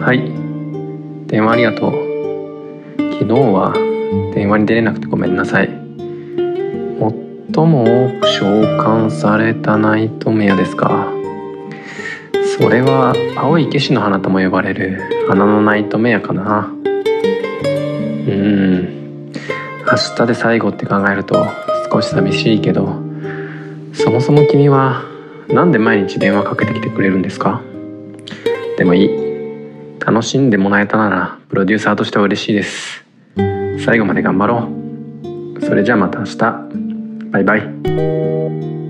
はい、電話ありがとう。昨日は電話に出れなくてごめんなさい。最も多く召喚されたナイトメアですか。それは青いケシの花とも呼ばれる花のナイトメアかな。明日で最後って考えると少し寂しいけど、そもそも君はなんで毎日電話かけてきてくれるんですか？でもいい、楽しんでもらえたならプロデューサーとしては嬉しいです。最後まで頑張ろう。それじゃあまた明日。バイバイ。